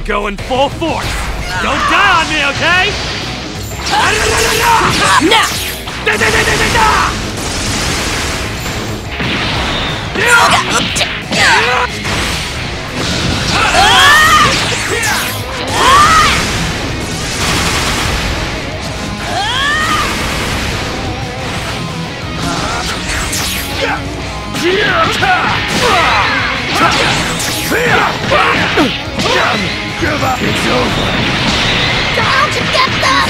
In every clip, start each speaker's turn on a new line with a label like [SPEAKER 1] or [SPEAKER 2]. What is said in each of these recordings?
[SPEAKER 1] going full force. Don't die on me, okay?
[SPEAKER 2] Now!
[SPEAKER 1] Give up! It's over!
[SPEAKER 2] Down to get that!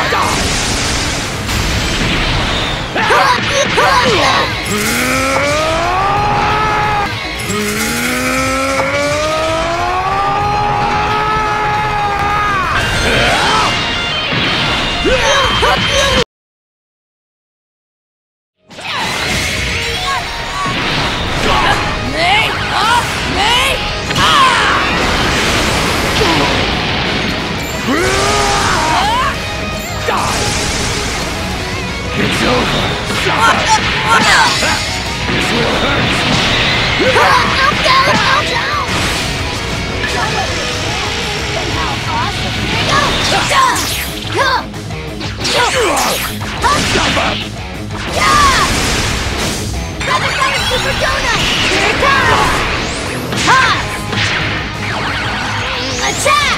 [SPEAKER 1] It's over! This will hurt! Jump up!
[SPEAKER 2] Super Donut! Here it comes! Toss! Attack!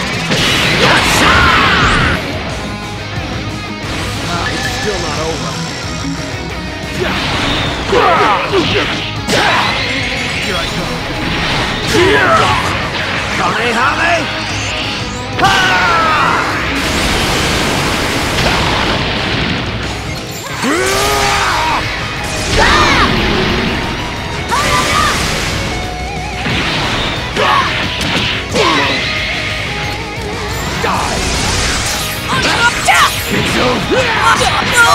[SPEAKER 1] It's still not over. Here I go. Kamehame! It's over!
[SPEAKER 2] No!